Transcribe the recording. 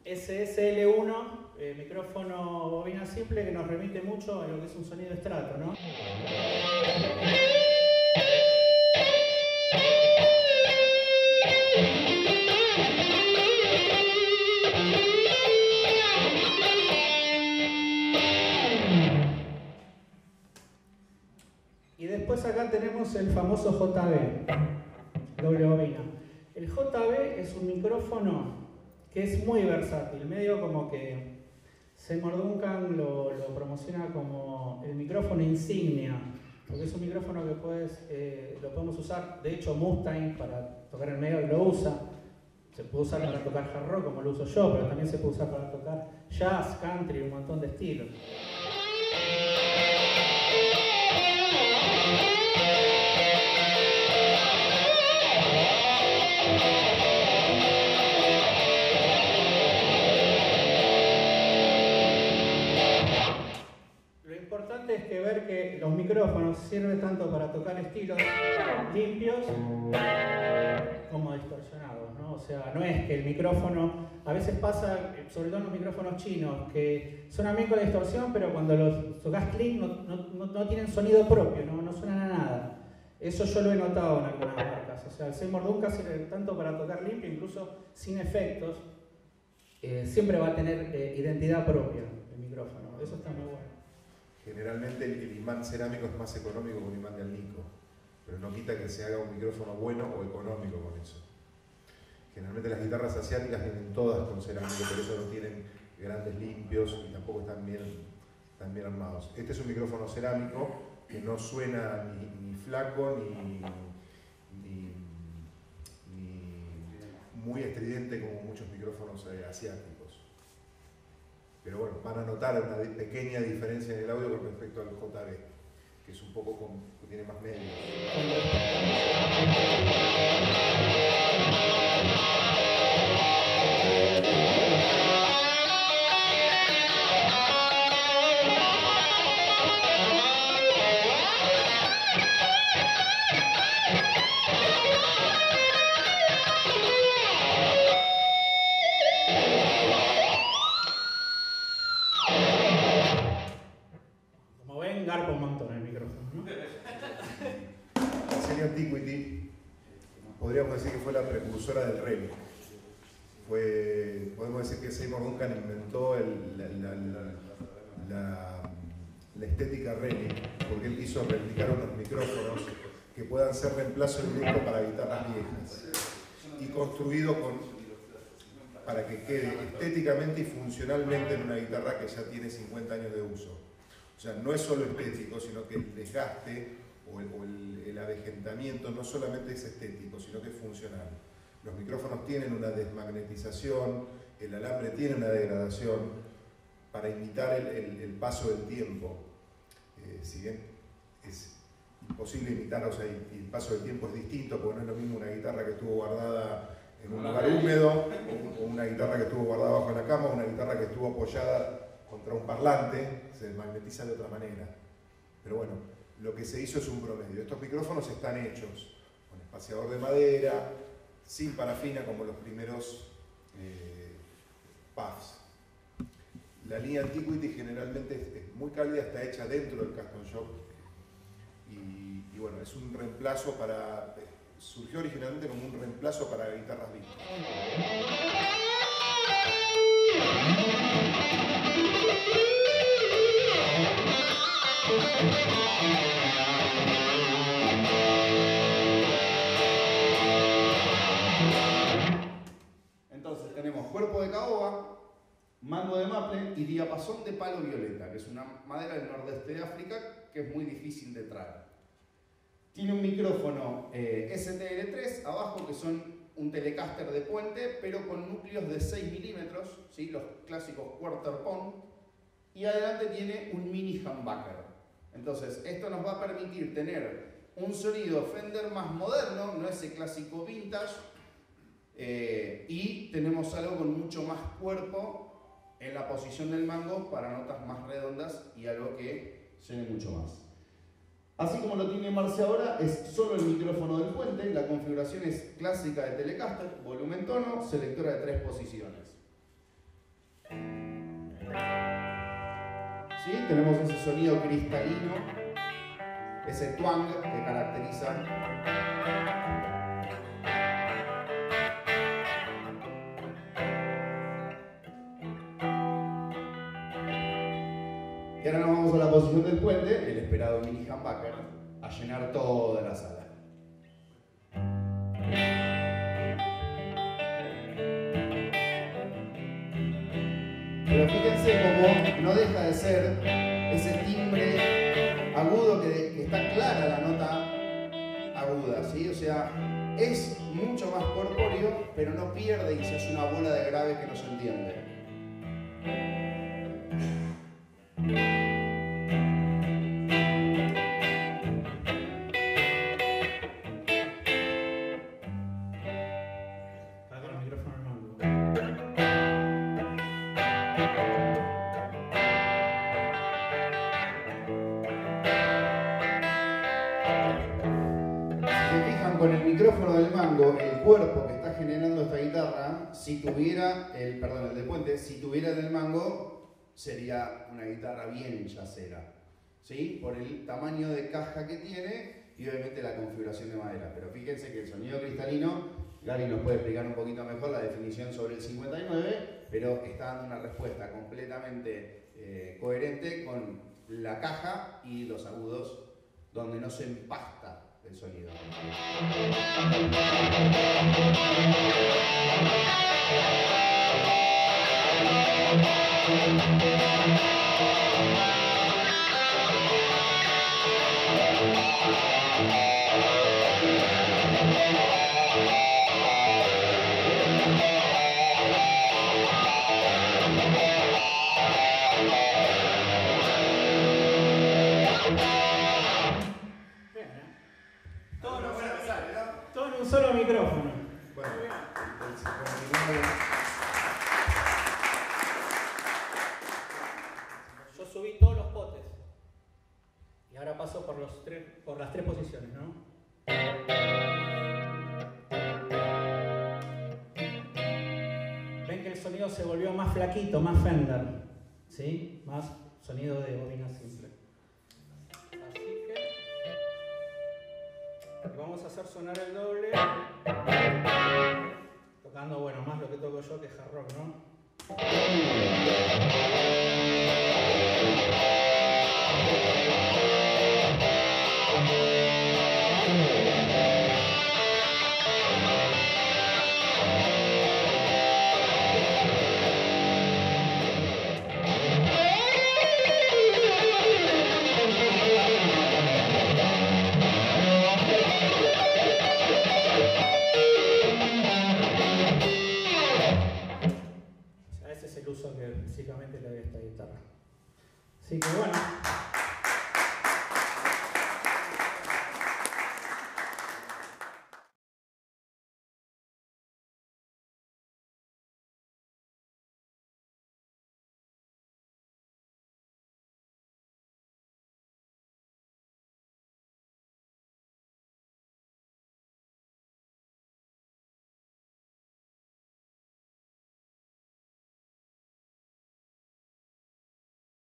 SSL1, micrófono bobina simple, que nos remite mucho a lo que es un sonido estrato, ¿no? Y después acá tenemos el famoso JB, doble bobina. El JB es un micrófono que es muy versátil, medio como que Seymour Duncan lo promociona como el micrófono insignia, porque es un micrófono que lo podemos usar, de hecho Mustaine para tocar en medio lo usa, se puede usar para tocar hard rock como lo uso yo, pero también se puede usar para tocar jazz, country, un montón de estilos. Es que ver que los micrófonos sirven tanto para tocar estilos limpios como distorsionados, ¿no? O sea, no es que el micrófono, a veces pasa, sobre todo en los micrófonos chinos, que suenan bien con la distorsión, pero cuando los tocas clean no tienen sonido propio, no suenan a nada. Eso yo lo he notado en algunas marcas. O sea, el Seymour Duncan sirve tanto para tocar limpio, incluso sin efectos, siempre va a tener identidad propia el micrófono. Eso está muy bueno. Generalmente el imán cerámico es más económico que un imán de alnico, pero no quita que se haga un micrófono bueno o económico con eso. Generalmente las guitarras asiáticas vienen todas con cerámico, por eso no tienen grandes limpios y tampoco están bien armados. Este es un micrófono cerámico que no suena ni flaco ni muy estridente como muchos micrófonos asiáticos. Pero bueno, van a notar una pequeña diferencia en el audio con respecto al JB, que es un poco que tiene más medios. Garpa un montón el micrófono, ¿no? La serie Antiquity podríamos decir que fue la precursora del reggae. Podemos decir que Seymour Duncan inventó la estética reggae, porque él quiso replicar unos micrófonos que puedan ser reemplazo directo para guitarras viejas y construido para que quede estéticamente y funcionalmente en una guitarra que ya tiene 50 años de uso. O sea, no es solo estético, sino que el desgaste o el avejentamiento no solamente es estético, sino que es funcional. Los micrófonos tienen una desmagnetización, el alambre tiene una degradación para imitar el paso del tiempo. Si bien es imposible imitar, o sea, y el paso del tiempo es distinto, porque no es lo mismo una guitarra que estuvo guardada en un lugar húmedo, o una guitarra que estuvo guardada bajo la cama, o una guitarra que estuvo apoyada contra un parlante, se desmagnetiza de otra manera. Pero bueno, lo que se hizo es un promedio. Estos micrófonos están hechos con espaciador de madera, sin parafina como los primeros puffs. La línea Antiquity generalmente es muy cálida, está hecha dentro del Custom Shop y bueno, es un reemplazo surgió originalmente como un reemplazo para guitarras vintage. Entonces tenemos cuerpo de caoba, mango de maple y diapasón de palo violeta, que es una madera del nordeste de África que es muy difícil de traer. Tiene un micrófono STL3 abajo, que son un Telecaster de puente, pero con núcleos de 6 milímetros, ¿sí? Los clásicos quarter pound, y adelante tiene un mini humbucker. Entonces, esto nos va a permitir tener un sonido Fender más moderno, no ese clásico vintage, y tenemos algo con mucho más cuerpo en la posición del mango para notas más redondas y algo que suene mucho más. Así como lo tiene Marce ahora, es solo el micrófono del puente, la configuración es clásica de Telecaster, volumen tono, selectora de 3 posiciones. ¿Sí? Tenemos ese sonido cristalino, ese twang que caracteriza y ahora nos vamos a la posición del puente, el esperado mini humbucker, a llenar toda la sala. Pero fíjense cómo no deja de ser ese timbre agudo que está clara la nota aguda, ¿sí? O sea, es mucho más corpóreo, pero no pierde y se hace una bola de grave que no se entiende. Con el micrófono del mango, el cuerpo que está generando esta guitarra, si tuviera el de puente, si tuviera el del mango, sería una guitarra bien jazzera, ¿sí? Por el tamaño de caja que tiene y obviamente la configuración de madera. Pero fíjense que el sonido cristalino, Gary nos puede explicar un poquito mejor la definición sobre el 59, pero está dando una respuesta completamente coherente con la caja y los agudos, donde no se empasta el sonido. Todo en un solo micrófono. Bueno, yo subí todos los potes. Y ahora paso por las tres posiciones, ¿no? Ven que el sonido se volvió más flaquito, más Fender, ¿sí? Más sonido de bobina simple. Así que vamos a hacer sonar el doble, tocando, bueno, más lo que toco yo que es hard rock, ¿no? Ese es el uso que básicamente le doy a esta guitarra. Así que bueno.